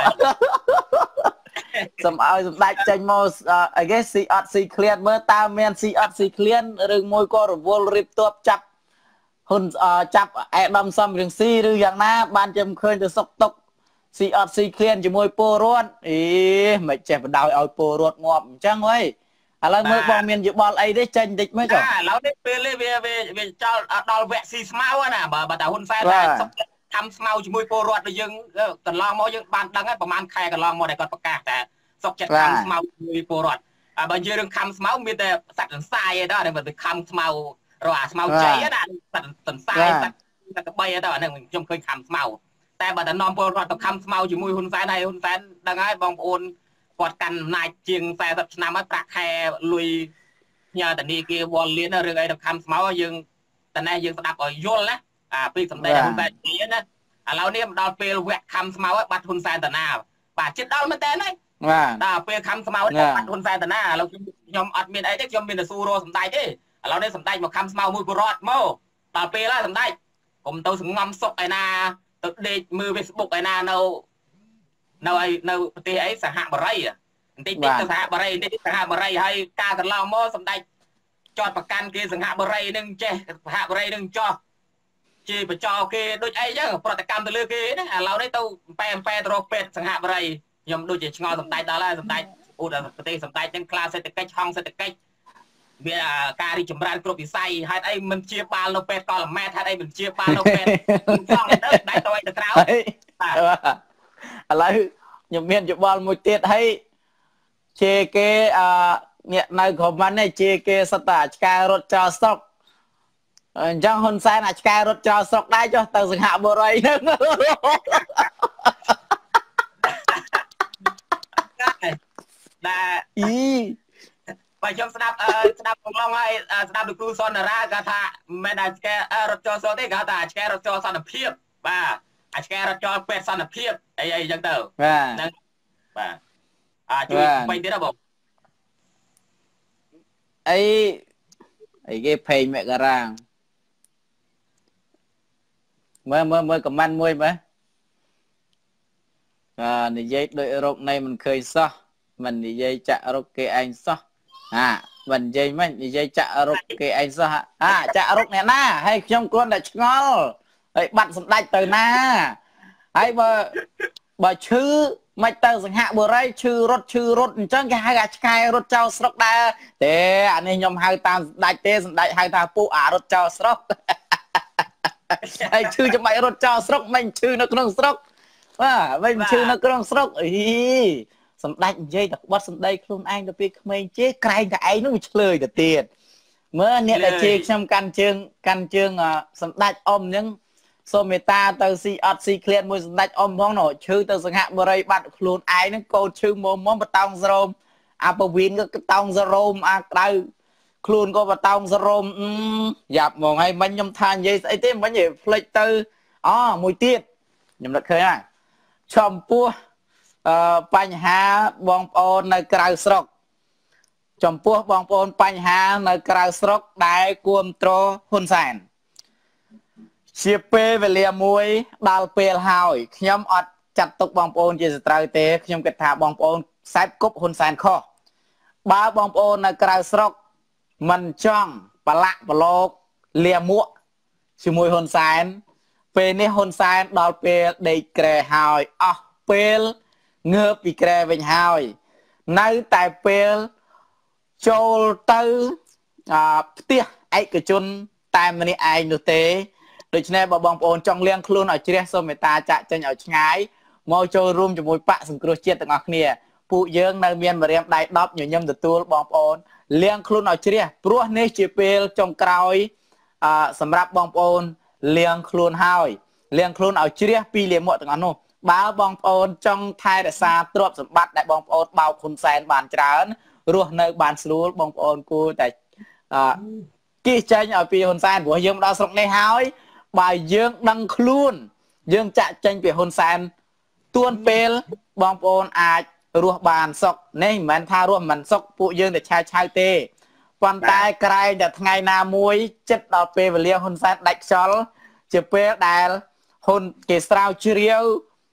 សុំឲ្យសម្ដេចចេញមកអីគេស៊ីអត់ស៊ីឃ្លានមើលតើមានស៊ីអត់ស៊ីឃ្លានឬមួយក៏រវល់រៀបទ័ពចាប់ហ៊ុនចាប់អេដាមសំរងស៊ីឬយ៉ាងណាបានខ្ញុំឃើញទៅសុកតុកស៊ីអត់ស៊ីឃ្លានជាមួយពលរដ្ឋអីមិនចេះបដ ாய் ឲ្យពលរដ្ឋងាប់អញ្ចឹងហីឥឡូវមើលបងមានយោបល់អីទេចេញតិចមើលចុះឥឡូវនេះពេលនេះវាវាចោលដល់វគ្គស៊ីស្មៅណាបើបើតាហ៊ុនសែនតែសុកខំស្មៅជាមួយពលរដ្ឋទៅយើងកន្លងមកយើងបានដឹងហើយប្រហែលខែកន្លងមកដែលគាត់ប្រកាសតែសុកចិត្តខំស្មៅជាមួយពលរដ្ឋបើនិយាយរឿងខំស្មៅមានតែសត្វសន្សាយទេដល់តែខំស្មៅរកអាស្មៅជ័យណាសត្វសន្សាយសត្វសត្វក្បីទៅអាហ្នឹងខ្ញុំឃើញខំស្មៅតែបើតែនាំពលរដ្ឋទៅខំស្មៅជាមួយហ៊ុនសែនហើយហ៊ុនសែនដឹងហើយបងប្អូនគាត់កាន់អំណាចជាងสี่สิบឆ្នាំហើយប្រាក់ខែលុយញ៉ាតានីគេវល់លៀនរឿងអីទៅខំស្មៅយើងតែនេះយើងស្ដាប់ឲ្យយល់ណាអាពីសម្ដែងហ៊ុនសែននិយាយណាឥឡូវនេះមកដល់ពេលវគ្គខំស្មៅហើយបាត់ហ៊ុនសែនតាណាបាទចិត្តដល់មែនតើណាបាទដល់ពេលខំស្មៅបាត់ហ៊ុនសែនតាណាឥឡូវខ្ញុំអត់មានអីទេខ្ញុំមានតែស៊ូរោសម្ដែងទេឥឡូវនេះសម្ដែងមកខំស្មៅមួយពលរដ្ឋមកដល់ពេលហើយសម្ដែងកុំទៅសងំសុកឯណាទៅដេកមើល Facebook ឯណានៅនៅឯនៅប្រទេសអីសហបរិយបន្តិចតិចទៅសហបរិយបន្តិចសហបរិយហើយការកន្លងមកសម្ដេចចោតប្រកាន់គេសហបរិយនឹងចេះសហបរិយនឹងចោះជាបចោគេដូចអីចឹងប្រតិកម្មទៅលើគេណាឥឡូវនេះទៅប៉ែប៉ែទៅរកពេទ្យសហបរិយខ្ញុំដូចជាឆ្ងល់សម្ដេចដល់ហើយសម្ដេចឧទាហរណ៍ប្រទេសសម្ដេចនឹងខ្លាសេដ្ឋកិច្ចហងសេដ្ឋកិច្ចវាការរីចម្រើនគ្រប់វិស័យហេតុអីមិនជាបាលនៅពេទ្យកលម៉ែតហេតុអីមិនជាបាលនៅពេទ្យចង់ទៅដៃទៅទៅក្រៅបាទឥឡូវខ្ញុំមានយោបល់មួយទៀតហើយជេគេអឺអ្នកនៅក្រុមហ្នឹងជេគេសត្វតាឆ្កែរត់ចោលស្រុកអញ្ចឹងហ៊ុនសែនអាឆ្កែរត់ចោលស្រុកដែរចុះទៅសង្ហបុរីហ្នឹងដែរអីបើខ្ញុំស្ដាប់ស្ដាប់កំឡុងហើយស្ដាប់លោកគ្រូសនរាគាត់ថាមិនតែឆ្កែរត់ចោលស្រុកទេគាត់ថាឆ្កែរត់ចោលសន្តិភាពបាទអាឆ្កែរត់ចោលពេទ្យសន្តិភាពអីអីចឹងទៅហ្នឹងបាទអាជួយបីទៀតបងអីអីគេភេងមករាងមើលមើលមើលខមមិនមួយមើលអានិយាយដូចរកនៃមិនឃើញសោះមិននិយាយចាក់រកគេឯងសោះអាមិននិយាយមិននិយាយចាក់រកគេឯងសោះអាចាក់រកអ្នកណាហើយខ្ញុំគ្រាន់តែឆ្ងល់ហើយបាត់សម្ដេចទៅណាហើយបើបើឈឺមិនទៅសង្ហបុរីឈឺរត់ឈឺរត់អញ្ចឹងគេហៅអាឆ្កែរត់ចោលស្រុកដែរទេអានេះខ្ញុំហៅតាមសម្ដេចទេសម្ដេចហៅថាពួកអារត់ចោលស្រុកហើយឈឺចាំបាច់រត់ចោលស្រុកមិនឈឺនៅក្នុងស្រុកបាទមិនឈឺនៅក្នុងស្រុកអីសម្ដេចនិយាយតែក្បត់សម្ដីខ្លួនឯងទៅពេលក្មេងជេក្រែងតែឯងនោះវាឆ្លើយទៅទៀតមើលអ្នកដែលជេខ្ញុំកាន់ជើងកាន់ជើងសម្ដេចអ៊ំហ្នឹងសូមមេត្តាទៅស៊ីអត់ស៊ីឃ្លានមួយសម្ដេចអ៊ំផងណោឈឺទៅសង្ហបុរីបាត់ខ្លួនឯងហ្នឹងកូនឈឺមុំមុំបតោងសរោមអាពវីនក៏តោងសរោមអាក្តៅខ្លួនក៏បតោងសរោមយ៉ាប់ហ្មងហើយមិញខ្ញុំថានិយាយស្អីទេមិញភ្លេចទៅអូមួយទៀតខ្ញុំនឹកឃើញហើយចំពោះអឺបញ្ហាបងប្អូននៅក្រៅស្រុកចំពោះបងប្អូនបញ្ហានៅក្រៅស្រុកដែលគ្រប់គ្រងហ៊ុនសែនជាពេលវេលាមួយដល់ពេលហើយខ្ញុំអត់ចាត់ទុកបងប្អូនជាសត្រូវទេខ្ញុំគិតថាបងប្អូនខ្សែគប់ហ៊ុនសែនខុសបើបងប្អូននៅក្រៅស្រុកមិនចង់ប្រឡាក់ប្រឡោកលាមួកជាមួយហ៊ុនសែនពេលនេះហ៊ុនសែនដល់ពេលដេកក្រែហើយអស់ពេលងើបពីក្រែវិញហើយនៅតែពេលចូលទៅផ្ទះឯកជនតែម្នាក់ឯងនោះទេដូច្នេះបើបងប្អូនចង់លៀងខ្លួនឲ្យជ្រះសូមមេត្តាចាក់ចេញឲ្យឆ្ងាយមកចូលរួមជាមួយបកសង្គ្រោះជាតិទាំងអស់គ្នាពួកយើងនៅមានម្រាមដៃដប់ញញឹមទទួលបងប្អូនលៀងខ្លួនឲ្យជ្រះព្រោះនេះជាពេលចុងក្រោយអឺសម្រាប់បងប្អូនលៀងខ្លួនហើយលៀងខ្លួនឲ្យជ្រះពីលាមកទាំងអស់នោះបើបងប្អូនចង់ថែរក្សាទ្រព្យសម្បត្តិដែលបងប្អូនបោកហ៊ុនសែនបានច្រើនរស់នៅបានស្រួលបងប្អូនគួរតែអឺគិះចេញឲ្យពីហ៊ុនសែនព្រោះយើងដល់ស្រុកនេះហើយបើយើងដឹងខ្លួនយើងចាក់ចេញពីហ៊ុនសែនទួនពេលបងប្អូនអាចរស់បានសុខនេះមិនមែនថារស់មិនសុខពួកយើងតែឆាវឆាវទេប៉ុន្តែក្រែងតែថ្ងៃណាមួយចិត្តដល់ពេលវេលាហ៊ុនសែនដាច់ខ្យល់ជាពេលដែលហ៊ុនគេស្រាវជ្រាវ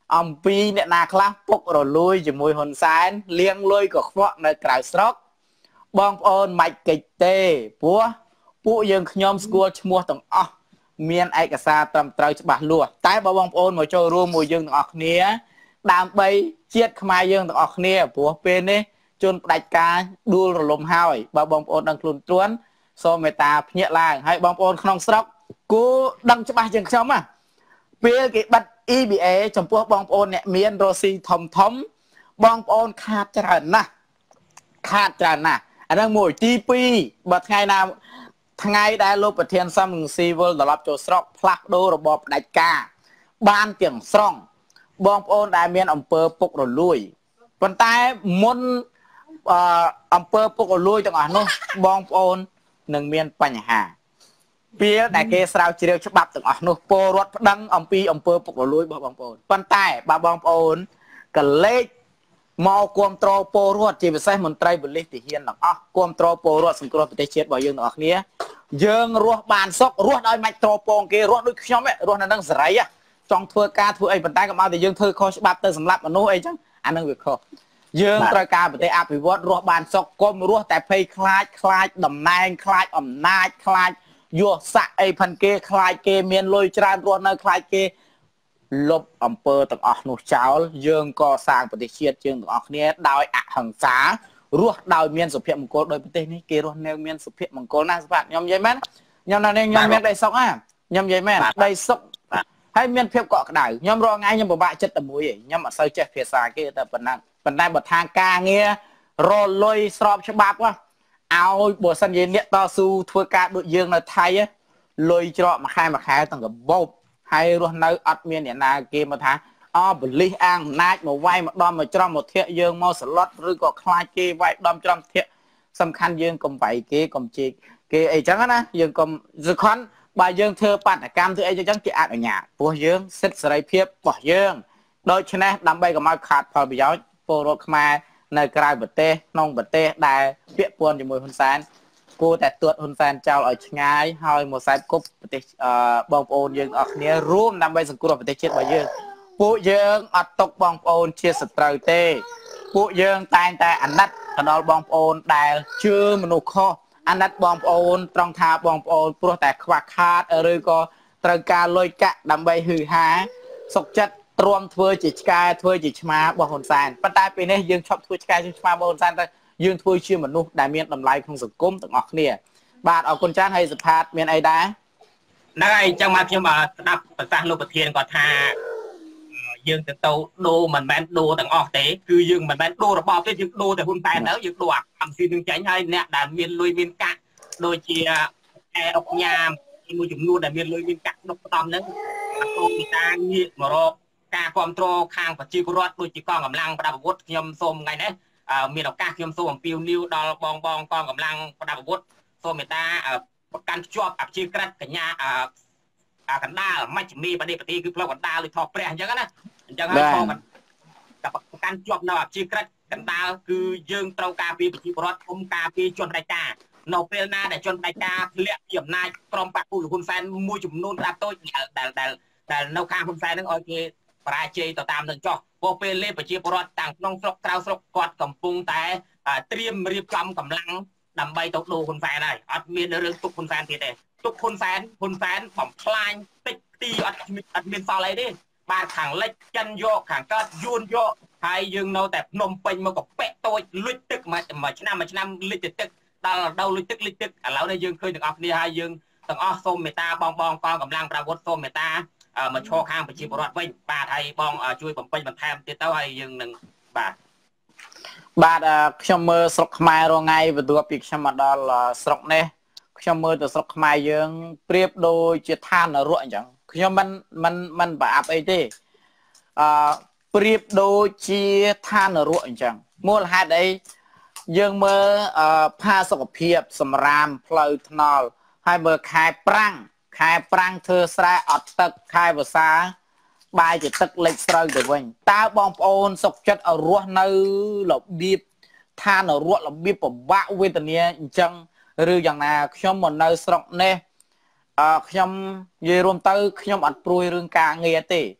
អំពីអ្នកណាខ្លះពុករលួយជាមួយហ៊ុនសែនលៀងលុយកខ្វក់នៅក្រៅស្រុកបងប្អូនមិនកិច្ចទេព្រោះពួកយើងខ្ញុំស្គាល់ឈ្មោះទាំងអស់មានឯកសារត្រឹមត្រូវច្បាស់លាស់តែបើបងប្អូនមកចូលរួមមួយយើងទាំងអស់គ្នាដើម្បីជាតិខ្មែរយើងទាំងអស់គ្នាព្រោះពេលនេះជនផ្ដាច់ការដួលរលំហើយបើបងប្អូនដឹងខ្លួនត្រួនសូមមេត្តាភ្ញាក់ឡើងហើយបងប្អូនក្នុងស្រុកគូដឹងច្បាស់ជាងខ្ញុំណាពេលគេបិទ E B A ចំពោះបងប្អូនអ្នកមានរ៉ូស៊ីធំធំបងប្អូនខាតច្រើនណាស់ខាតច្រើនណាស់អាហ្នឹងមួយទីពីរបើថ្ងៃណាថ្ងៃដែលលោកប្រធានសំរងស៊ីវិលត្រឡប់ចូលស្រុកផ្លាស់ប្ដូររបបផ្ដាច់ការបានទាំងស្រុងបងប្អូនដែលមានអំពើពុករលួយប៉ុន្តែមុនអឺអំពើពុករលួយទាំងអស់នោះបងប្អូននឹងមានបញ្ហាពេលដែលគេស្រាវជ្រាវច្បាប់ទាំងអស់នោះពលរដ្ឋប្តឹងអំពីអំពើពុករលួយរបស់បងប្អូនប៉ុន្តែបើបងប្អូនកលេចមកគ្រប់គ្រងពលរដ្ឋជាពិសេសមន្ត្រីប៉ូលីសទាហានទាំងអស់គ្រប់គ្រងពលរដ្ឋសង្គ្រោះប្រទេសជាតិរបស់យើងទាំងអស់គ្នាយើងរស់បានសុខរស់ដោយមិនត្រពងគេរស់ដូចខ្ញុំរស់នៅនឹងសេរីចង់ធ្វើការធ្វើអីប៉ុន្តែក៏មកតែយើងធ្វើខុសច្បាប់ទៅសម្រាប់មនុស្សអីចឹងអានឹងវាខុសយើងត្រូវការប្រទេសអភិវឌ្ឍរស់បានសុខកុំរស់តែភ័យខ្លាចខ្លាចតំណែងខ្លាចអំណាចខ្លាចយកស័កអីផាន់គេខ្លាចគេមានលុយច្រើនរស់នៅខ្លាចគេលុបអំពើទាំងអស់នោះចោលយើងកសាងប្រទេសជាតិយើងទាំងអស់គ្នាដោយអហិង្សារស់ដោយមានសុភមង្គលដោយប្រទេសនេះគេរស់នៅមានសុភមង្គលណាស់សម្រាប់ខ្ញុំនិយាយមែនខ្ញុំនៅនេះខ្ញុំមានដីសុកណាខ្ញុំនិយាយមែនដីសុកហើយមានភាពកក់ក្ដៅខ្ញុំរងថ្ងៃខ្ញុំពិបាកចិត្តតែមួយឯងខ្ញុំអត់សូវចេះភាសាគេតែប៉ុណ្ណឹងប៉ុន្តែបើថាការងាររលុយស្របច្បាប់ឲ្យបើសិនជាអ្នកតស៊ូធ្វើការដូចយើងនៅថៃលុយច្រកមួយខែមួយខែទាំងកបោបហើយរស់នៅអត់មានអ្នកណាគេមកថាអបលិសអាងអំណាចមកវាយមកដំមកច្រំមកធាក់យើងមកសឡុតឬក៏ខ្លាចគេវាយដំច្រំធាក់សំខាន់យើងកុំវាយគេកុំជេកគេអីចឹងណាយើងកុំសខន់បើយើងធ្វើបាតកម្មធ្វើអីចឹងគេអនុញ្ញាតព្រោះយើងសិទ្ធិសេរីភាពរបស់យើងដូច្នេះដើម្បីកុំឲ្យខាតផលប្រយោជន៍ពលរដ្ឋខ្មែរនៅក្រៅប្រទេសក្នុងប្រទេសដែលពាក់ព័ន្ធជាមួយហ៊ុនសែនគួរតែទួតហ៊ុនសែនចោលឲ្យឆ្ងាយហើយមកខ្សែគប់ប្រទេសបងប្អូនយើងអស់គ្នារួមដើម្បីសង្គ្រោះប្រទេសជាតិរបស់យើងពួកយើងអត់ຕົកបងប្អូនជាសត្រូវទេពួកយើងតែងតែអាណិតទៅដល់បងប្អូនដែលជឿមនុស្សខុសអាណិតបងប្អូនត្រង់ថាបងប្អូនព្រោះតែខ្វះខាតឬក៏ត្រូវការលុយកាក់ដើម្បីហឺហាសុខចិត្តទ្រាំធ្វើជាឆ្កែធ្វើជាឆ្មារបស់ហ៊ុនសែនប៉ុន្តែពេលនេះយើងឈប់ធ្វើឆ្កែជាឆ្មារបស់ហ៊ុនសែនទៅយើងធ្វើជាមនុស្សដែលមានតម្លៃក្នុងសង្គមទាំងអស់គ្នាបាទអរគុណច្រើនហើយសុផាតមានអីដែរហ្នឹងហើយអញ្ចឹងមកខ្ញុំស្ដាប់ប្រសាសន៍លោកប្រធានគាត់ថាយើងទៅទៅដូរមិនមែនដូរទាំងអស់ទេគឺយើងមិនមែនដូររបបទេយើងដូរតែហ៊ុនសែនទៅយើងដូរអាកម្មស៊ីនឹងចាញ់ហើយអ្នកដែលមានលុយមានកាក់ដូចជាអែអុកញ៉ាមមួយចំនួនដែលមានលុយមានកាក់ដុកផ្ដំហ្នឹងអត់មានការងាកមករកការគ្រប់គ្រងខាងប្រជាពលរដ្ឋដូចជាកងកម្លាំងប្រដាប់អាវុធខ្ញុំសូមថ្ងៃនេះមានឱកាសខ្ញុំសូមអំពាវនាវដល់បងបងកងកម្លាំងប្រដាប់អាវុធសូមមេត្តាប្រកាន់ភ្ជាប់អព្យាក្រឹតកញ្ញាអាកណ្ដាលមជ្ឈមនីបដិបត្តិគឺផ្លូវកណ្ដាលឬថោព្រះអញ្ចឹងណាអញ្ចឹងហើយផងតែប្រកាន់ជាប់នៅអព្យាក្រឹតកណ្ដាលគឺយើងត្រូវការពីប្រជាពលរដ្ឋគុំការពីជនផ្ដាច់ការនៅពេលណាដែលជនផ្ដាច់ការធ្លាក់ពីអំណាចក្រុមបកគូហ៊ុនសែនមួយចំនួនក្តាប់តូចដែលដែលដែលនៅខាងហ៊ុនសែននឹងឲ្យគេបរាជ័យទៅតាមនឹងចោះព្រោះពេលលេប្រជាពលរដ្ឋទាំងក្នុងស្រុកក្រៅស្រុកគាត់កំពុងតែត្រៀមរៀបចំកម្លាំងដើម្បីទៅដូរហ៊ុនសែនហើយអត់មានរឿងទុកហ៊ុនសែនទៀតទេទុកហ៊ុនសែនហ៊ុនសែនបំផ្លាញតិចទីអត់អត់មានសល់អីទេបាទខាងលិចចិនយកខាងកើតយួនយកហើយយើងនៅតែភ្នំពេញមកកប៉ែតូចលុចទឹកមួយឆ្នាំមួយឆ្នាំលិចទឹកដល់ដល់លុចទឹកលិចទឹកឥឡូវនេះយើងឃើញទាំងអស់គ្នាហើយយើងទាំងអស់សូមមេត្តាបងបងកងកម្លាំងប្រវត្តិសូមមេត្តាមកឈរខាងប្រជាពលរដ្ឋវិញបាទហើយបងជួយបំពេញបន្ថែមទៀតទៅហើយយើងនឹងបាទបាទខ្ញុំមើលស្រុកខ្មែររងថ្ងៃបន្ទាប់ពីខ្ញុំមកដល់ស្រុកនេះខ្ញុំមើលទៅស្រុកខ្មែរយើងប្រៀបដូចជាឋាននរកអញ្ចឹងខ្ញុំមិនមិនមិនប្រអាប់អីទេអឺប្រៀបដូចជាឋាននរកអញ្ចឹងមូលហេតុអីយើងមើលផាសុខភាពសម្រាមផ្លូវថ្នល់ហើយមើលខែប្រាំងខែប្រាំងធ្វើស្រែអត់ទឹកខែវស្សាបាយជាទឹកលិចស្រូវទៅវិញតើបងប្អូនសុខចិត្តឲ្យរស់នៅរបៀបឋាននរករបៀបពិបាកវេទនាអញ្ចឹងឬយ៉ាងណាខ្ញុំមកនៅស្រុកនេះអឺខ្ញុំនិយាយរួមទៅខ្ញុំអត់ព្រួយរឿងការងារទេ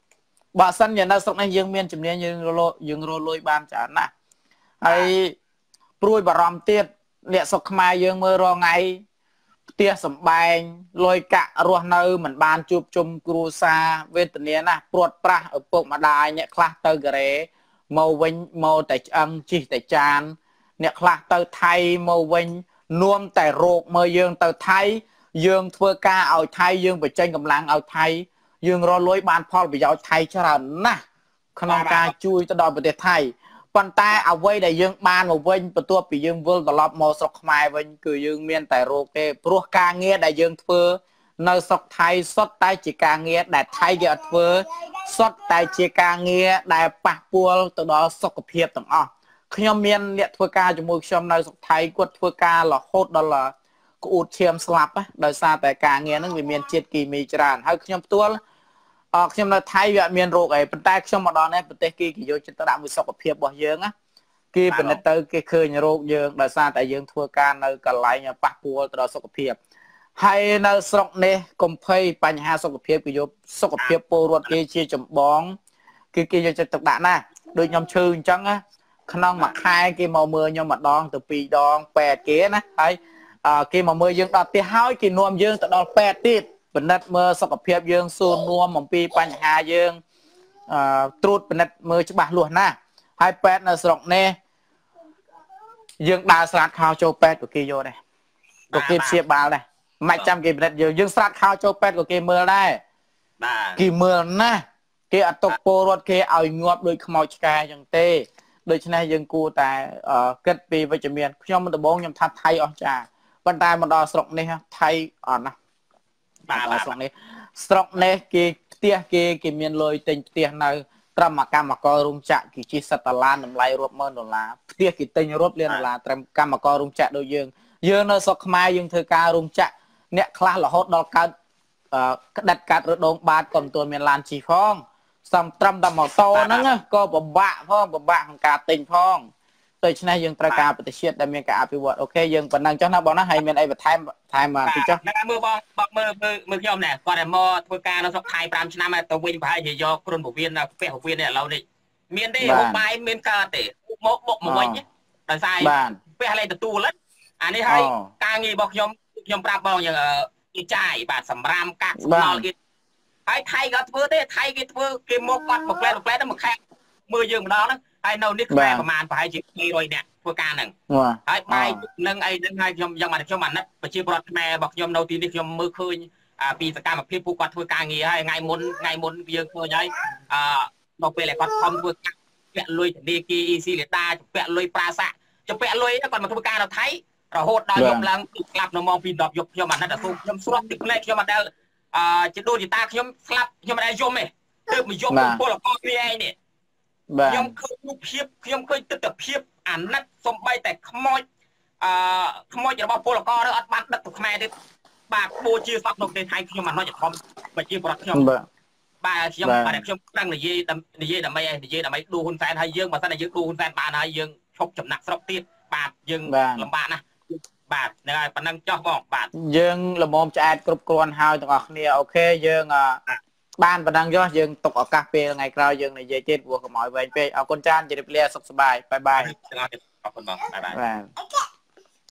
បើសិនជានៅស្រុកនេះយើងមានជំនាញយើងរលយើងរលួយបានច្រើនណាស់ហើយព្រួយបារម្ភទៀតអ្នកស្រុកខ្មែរយើងមើលរងថ្ងៃផ្ទះសម្បែងលុយកាក់រស់នៅមិនបានជួបជុំគ្រួសារវេទនាណាស់ព្រាត់ប្រាសឪពុកម្ដាយអ្នកខ្លះទៅកូរ៉េមកវិញមកតែឆ្អឹងជីកតែចានអ្នកខ្លះទៅថៃមកវិញនាំតែរោគមើលយើងទៅថៃយើងធ្វើការឲ្យថៃយើងបញ្ចេញកម្លាំងឲ្យថៃយើងរលួយបានផលប្រយោជន៍ថៃច្រើនណាស់ក្នុងការជួយទៅដល់ប្រទេសថៃប៉ុន្តែអ្វីដែលយើងបានមកវិញបន្ទាប់ពីយើងវិលត្រឡប់មកស្រុកខ្មែរវិញគឺយើងមានតែរោគទេព្រោះការងារដែលយើងធ្វើនៅស្រុកថៃសុទ្ធតែជាការងារដែលថៃគេអត់ធ្វើសុទ្ធតែជាការងារដែលប៉ះពាល់ទៅដល់សុខភាពទាំងអស់ខ្ញុំមានអ្នកធ្វើការជាមួយខ្ញុំនៅស្រុកថៃគាត់ធ្វើការរហូតដល់ក្អួតឈាមស្លាប់ដោយសារតែការងារហ្នឹងវាមានជាតិគីមីច្រើនហើយខ្ញុំផ្ទាល់អឺខ្ញុំនៅថៃវាអត់មានរោគអីប៉ុន្តែខ្ញុំមកដល់នេះប្រទេសគេគេយកចិត្តដាក់មួយសុខភាពរបស់យើងណាគេពិនិត្យទៅគេឃើញរោគយើងដោយសារតែយើងធ្វើការនៅកន្លែងប៉ះពាល់ទៅដល់សុខភាពហើយនៅស្រុកនេះកុំភ័យបញ្ហាសុខភាពគេយកសុខភាពពលរដ្ឋគេជាចម្បងគឺគេយកចិត្តទុកដាក់ណាស់ដូចខ្ញុំឈឺអញ្ចឹងណាក្នុងមួយខែគេមកមើលខ្ញុំម្ដងទៅពីរដងពេទ្យគេណាហើយគេមកមើលយើងដល់ផ្ទះហើយគេនាំយើងទៅដល់ពេទ្យទៀតពិនិត្យមើលសុខភាពយើងសួរនាំអំពីបញ្ហាយើងអឺត្រួតពិនិត្យមើលច្បាស់លាស់ណាស់ហើយពេទ្យនៅស្រុកនេះយើងដើរស្រាតខោចូលពេទ្យក៏គេយកដែរក៏គេព្យាបាលដែរមិនចាំគេពិនិត្យយើងយើងស្រាតខោចូលពេទ្យក៏គេមើលដែរបាទគេមើលណាស់គេអត់ទុកពលរដ្ឋគេឲ្យងាប់ដោយខ្មោចឆ្កែអញ្ចឹងទេដូច្នេះយើងគួរតែគិតពីវិជ្ជមានខ្ញុំដំបូងខ្ញុំថាថៃអស់ចាប៉ុន្តែមកដល់ស្រុកនេះថៃអត់ណាបាទស្រុកនេះស្រុកនេះគេផ្ទះគេគេមានលុយទិញផ្ទះនៅត្រឹមកម្មកររោងចក្រគេជិះសិតដុល្លារតម្លៃរាប់ម៉ឺនដុល្លារផ្ទះគេទិញរាប់លានដុល្លារត្រឹមកម្មកររោងចក្រដូចយើងយើងនៅស្រុកខ្មែរយើងធ្វើការរោងចក្រអ្នកខ្លះរហូតដល់កើតក្តិតកាត់រដូងបាតក៏មិនទាន់មានឡានជិះផងសំត្រឹមតែម៉ូតូហ្នឹងក៏ពិបាកផងពិបាកក្នុងការទិញផងដូច្នេះយើងត្រូវការប្រទេសជាតិដែលមានការអភិវឌ្ឍអូខេយើងប៉ុណ្ណឹងចុះណាបងណាហើយមានអីបន្ថែមថែមបានទីចុះមើលបងបងមើលមើលខ្ញុំណែគាត់តែមកធ្វើការនៅស្រុកថៃប្រាំឆ្នាំទៅវិញប្រហែលជាយកគ្រុនពវៀនផ្ទះពវៀននេះឥឡូវនេះមានទេហូបបាយមានកើតទេមកបុកមកវិញដោយសារផ្ទះលេងទទួលអានេះហើយការងាររបស់ខ្ញុំខ្ញុំប្រាប់បងយ៉ាងគេចាយបាទសម្រាមកាក់ស្មល់គេហើយថៃក៏ធ្វើទេថៃគេធ្វើគេមកគាត់មកផ្លែផ្លែទៅមកខែមើលយើងម្ដងហ្នឹងហើយនៅនេះខ្មែរប្រហែលប្រហែលជាពីររយនាក់ធ្វើការហ្នឹងហើយបាយនឹងអីហ្នឹងហើយខ្ញុំយ៉ាងមកខ្ញុំអាណិតប្រជាពលរដ្ឋខ្មែររបស់ខ្ញុំនៅទីនេះខ្ញុំមើលឃើញពីសកម្មភាពពួកគាត់ធ្វើការងារហើយថ្ងៃមុនថ្ងៃមុនយើងឃើញហើយអឺដល់ពេលគាត់ខំធ្វើកាក់ពាក់លុយធនាគារអ៊ីស៊ីលេតាពាក់លុយប្រាសាចពាក់លុយគាត់មកធ្វើការនៅថៃរហូតដល់យប់ឡើងស្លាប់នៅម៉ោងពីរ ដប់យប់ខ្ញុំអាណិតទៅខ្ញុំស្រុកទឹកភ្នែកខ្ញុំអត់ដែលអឺជាដូនជាតាខ្ញុំស្លាប់ខ្ញុំអត់ដែលយំទេទើបមកយំពលករគ្នាឯងនេះខ្ញុំឃើញរូបភាពខ្ញុំឃើញទស្សនវិជ្ជាអាណិតសំបីតែខ្មោចអឺខ្មោចរបស់ពលករអត់បានដឹកទៅខ្មែរទេបាទបូជាសពនៅប្រទេសថៃខ្ញុំអនុញ្ញាតធំប្រជាពលរដ្ឋខ្ញុំបាទខ្ញុំបាទខ្ញុំប្រឹងនិយាយនិយាយដើម្បីនិយាយដើម្បីដួលហ៊ុនសែនហើយយើងបើសិនតែយើងដួលហ៊ុនសែនបានហើយយើងឈប់ចំណាក់ស្រុកទៀតបាទយើងលំបាកណាស់បាទហ្នឹងហើយប៉ុណ្ណឹងចោះបងបាទយើងល្មមឆ្អែតគ្រប់គ្រាន់ហើយទាំងអស់គ្នាអូខេយើងបានប៉ុណ្ណឹងចុះយើងទុកឱកាសពេលថ្ងៃក្រោយយើងនិយាយទៀតព្រោះកុំឲ្យវែងពេកអរគុណច្រើនជម្រាបលាសុខសប្បាយបាយបាយអរគុណបងបាយបាយបាទ